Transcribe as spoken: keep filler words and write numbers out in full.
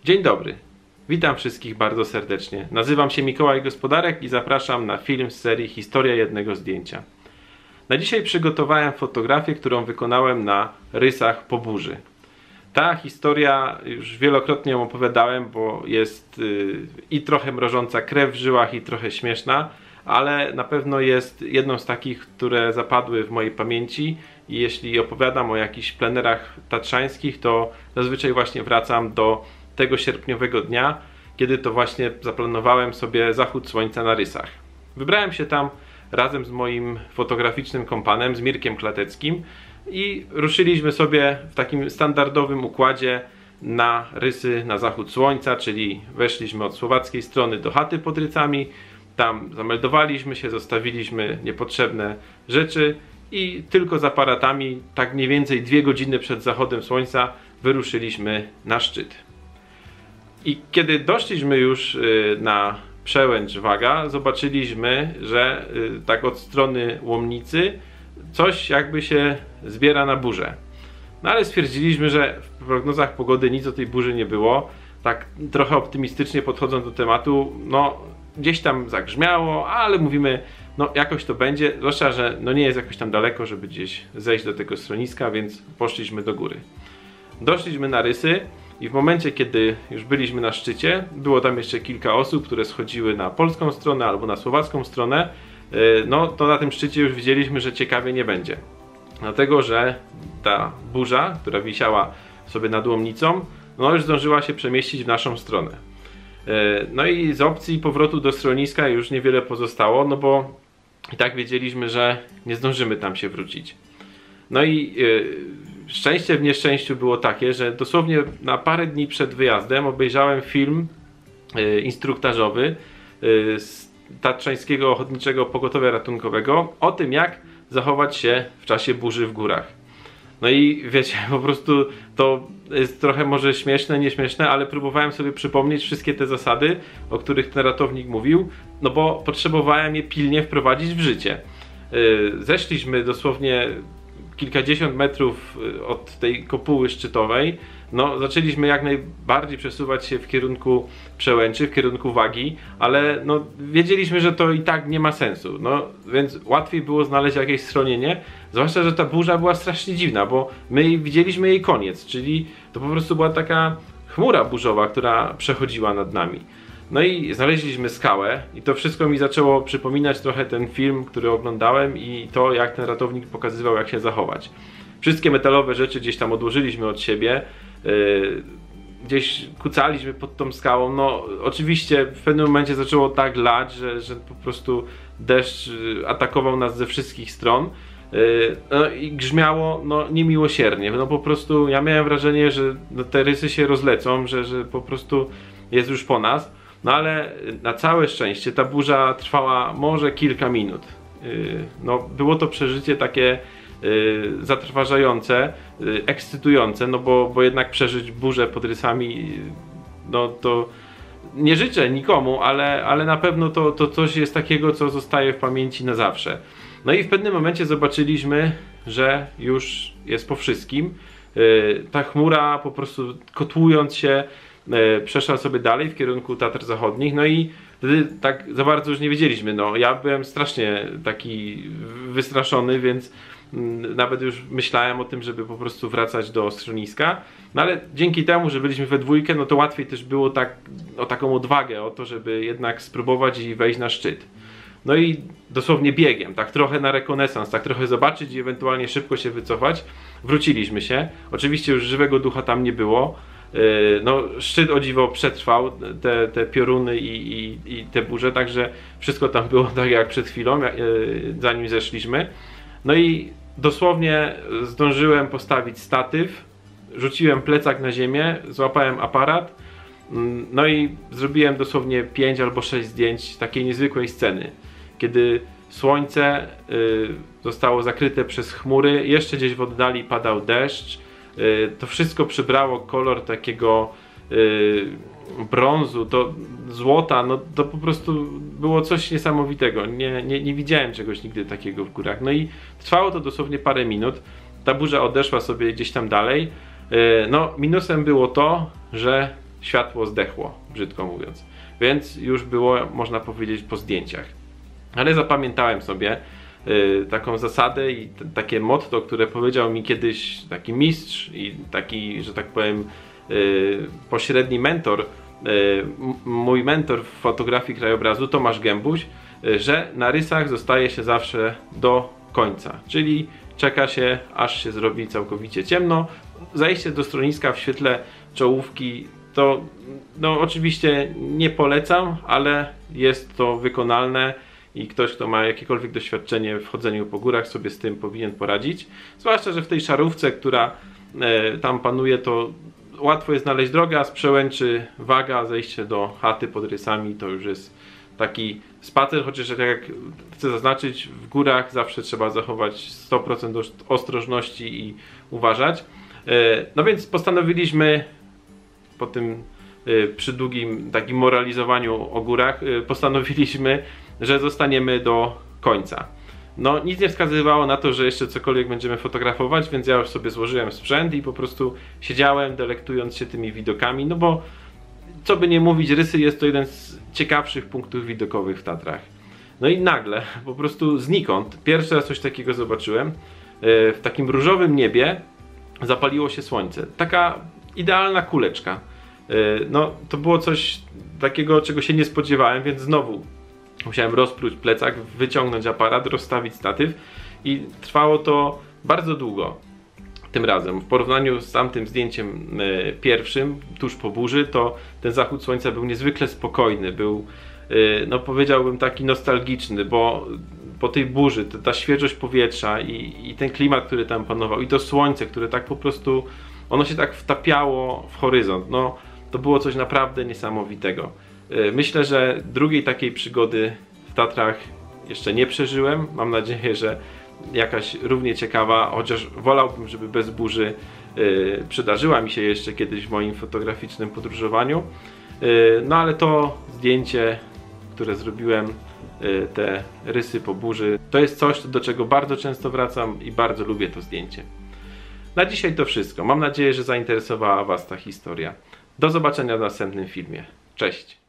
Dzień dobry, witam wszystkich bardzo serdecznie. Nazywam się Mikołaj Gospodarek i zapraszam na film z serii Historia jednego zdjęcia. Na dzisiaj przygotowałem fotografię, którą wykonałem na rysach po burzy. Ta historia, już wielokrotnie ją opowiadałem, bo jest yy, i trochę mrożąca krew w żyłach, i trochę śmieszna, ale na pewno jest jedną z takich, które zapadły w mojej pamięci i jeśli opowiadam o jakichś plenerach tatrzańskich, to zazwyczaj właśnie wracam do tego sierpniowego dnia, kiedy to właśnie zaplanowałem sobie zachód słońca na rysach. Wybrałem się tam razem z moim fotograficznym kompanem, z Mirkiem Klateckim, i ruszyliśmy sobie w takim standardowym układzie na rysy na zachód słońca, czyli weszliśmy od słowackiej strony do chaty pod Rycami, tam zameldowaliśmy się, zostawiliśmy niepotrzebne rzeczy i tylko z aparatami, tak mniej więcej dwie godziny przed zachodem słońca, wyruszyliśmy na szczyt. I kiedy doszliśmy już na przełęcz Waga, zobaczyliśmy, że tak od strony Łomnicy coś jakby się zbiera na burzę. No ale stwierdziliśmy, że w prognozach pogody nic o tej burzy nie było. Tak trochę optymistycznie podchodząc do tematu, no gdzieś tam zagrzmiało, ale mówimy, no jakoś to będzie, zwłaszcza, że no nie jest jakoś tam daleko, żeby gdzieś zejść do tego schroniska, więc poszliśmy do góry. Doszliśmy na rysy i w momencie, kiedy już byliśmy na szczycie, było tam jeszcze kilka osób, które schodziły na polską stronę albo na słowacką stronę, no to na tym szczycie już widzieliśmy, że ciekawie nie będzie. Dlatego, że ta burza, która wisiała sobie nad Łomnicą, no już zdążyła się przemieścić w naszą stronę. No i z opcji powrotu do schroniska już niewiele pozostało, no bo i tak wiedzieliśmy, że nie zdążymy tam się wrócić. No i yy, szczęście w nieszczęściu było takie, że dosłownie na parę dni przed wyjazdem obejrzałem film yy, instruktażowy yy, z Tatrzańskiego Ochotniczego Pogotowia Ratunkowego o tym, jak zachować się w czasie burzy w górach. No i wiecie, po prostu to jest trochę może śmieszne, nieśmieszne, ale próbowałem sobie przypomnieć wszystkie te zasady, o których ten ratownik mówił, no bo potrzebowałem je pilnie wprowadzić w życie. Zeszliśmy dosłownie kilkadziesiąt metrów od tej kopuły szczytowej, no zaczęliśmy jak najbardziej przesuwać się w kierunku przełęczy, w kierunku Wagi, ale no wiedzieliśmy, że to i tak nie ma sensu, no więc łatwiej było znaleźć jakieś schronienie, zwłaszcza, że ta burza była strasznie dziwna, bo my widzieliśmy jej koniec, czyli to po prostu była taka chmura burzowa, która przechodziła nad nami. No i znaleźliśmy skałę i to wszystko mi zaczęło przypominać trochę ten film, który oglądałem, i to, jak ten ratownik pokazywał, jak się zachować. Wszystkie metalowe rzeczy gdzieś tam odłożyliśmy od siebie, yy, gdzieś kucaliśmy pod tą skałą. No oczywiście w pewnym momencie zaczęło tak lać, że, że po prostu deszcz atakował nas ze wszystkich stron. Yy, no i grzmiało no niemiłosiernie. No po prostu ja miałem wrażenie, że no, te rysy się rozlecą, że, że po prostu jest już po nas. No ale na całe szczęście ta burza trwała może kilka minut. No, było to przeżycie takie zatrważające, ekscytujące, no bo, bo jednak przeżyć burzę pod Rysami, no to nie życzę nikomu, ale, ale na pewno to, to coś jest takiego, co zostaje w pamięci na zawsze. No i w pewnym momencie zobaczyliśmy, że już jest po wszystkim. Ta chmura po prostu kotłując się przeszła sobie dalej w kierunku Tatr Zachodnich, no i wtedy tak za bardzo już nie wiedzieliśmy. No ja byłem strasznie taki wystraszony, więc nawet już myślałem o tym, żeby po prostu wracać do schroniska. No ale dzięki temu, że byliśmy we dwójkę, no to łatwiej też było tak, o taką odwagę, o to, żeby jednak spróbować i wejść na szczyt. No i dosłownie biegiem, tak trochę na rekonesans, tak trochę zobaczyć i ewentualnie szybko się wycofać. Wróciliśmy się. Oczywiście już żywego ducha tam nie było. No, szczyt o dziwo przetrwał te, te pioruny i, i, i te burze, także wszystko tam było tak jak przed chwilą, zanim zeszliśmy. No i dosłownie zdążyłem postawić statyw, rzuciłem plecak na ziemię, złapałem aparat, no i zrobiłem dosłownie pięć albo sześć zdjęć takiej niezwykłej sceny, kiedy słońce zostało zakryte przez chmury, jeszcze gdzieś w oddali padał deszcz. To wszystko przybrało kolor takiego yy, brązu, to złota, no to po prostu było coś niesamowitego. Nie, nie, nie widziałem czegoś nigdy takiego w górach. No i trwało to dosłownie parę minut. Ta burza odeszła sobie gdzieś tam dalej. Yy, no minusem było to, że światło zdechło, brzydko mówiąc. Więc już było, można powiedzieć, po zdjęciach. Ale zapamiętałem sobie y, taką zasadę i t- takie motto, które powiedział mi kiedyś taki mistrz i taki, że tak powiem, y, pośredni mentor, y, m- mój mentor w fotografii krajobrazu, Tomasz Gębuś, y, że na rysach zostaje się zawsze do końca, czyli czeka się, aż się zrobi całkowicie ciemno. Zajście do schroniska w świetle czołówki to no oczywiście nie polecam, ale jest to wykonalne i ktoś, kto ma jakiekolwiek doświadczenie w chodzeniu po górach, sobie z tym powinien poradzić. Zwłaszcza, że w tej szarówce, która e, tam panuje, to łatwo jest znaleźć drogę, a z Przełęczy Waga zejście do chaty pod rysami to już jest taki spacer, chociaż tak jak chcę zaznaczyć, w górach zawsze trzeba zachować sto procent ostrożności i uważać. E, no więc postanowiliśmy po tym y, przy długim takim moralizowaniu o górach y, postanowiliśmy, że zostaniemy do końca. No nic nie wskazywało na to, że jeszcze cokolwiek będziemy fotografować, więc ja już sobie złożyłem sprzęt i po prostu siedziałem, delektując się tymi widokami, no bo co by nie mówić, rysy jest to jeden z ciekawszych punktów widokowych w Tatrach. No i nagle, po prostu znikąd, pierwszy raz coś takiego zobaczyłem, y, w takim różowym niebie zapaliło się słońce. Taka idealna kuleczka. No to było coś takiego, czego się nie spodziewałem, więc znowu musiałem rozpróć plecak, wyciągnąć aparat, rozstawić statyw i trwało to bardzo długo. Tym razem, w porównaniu z tamtym zdjęciem pierwszym, tuż po burzy, to ten zachód słońca był niezwykle spokojny, był, no powiedziałbym, taki nostalgiczny, bo po tej burzy, ta, ta świeżość powietrza i, i ten klimat, który tam panował, i to słońce, które tak po prostu, ono się tak wtapiało w horyzont, no to było coś naprawdę niesamowitego. Myślę, że drugiej takiej przygody w Tatrach jeszcze nie przeżyłem. Mam nadzieję, że jakaś równie ciekawa, chociaż wolałbym, żeby bez burzy yy, przydarzyła mi się jeszcze kiedyś w moim fotograficznym podróżowaniu. Yy, no ale to zdjęcie, które zrobiłem, yy, te rysy po burzy, to jest coś, do czego bardzo często wracam i bardzo lubię to zdjęcie. Na dzisiaj to wszystko. Mam nadzieję, że zainteresowała Was ta historia. Do zobaczenia w następnym filmie. Cześć!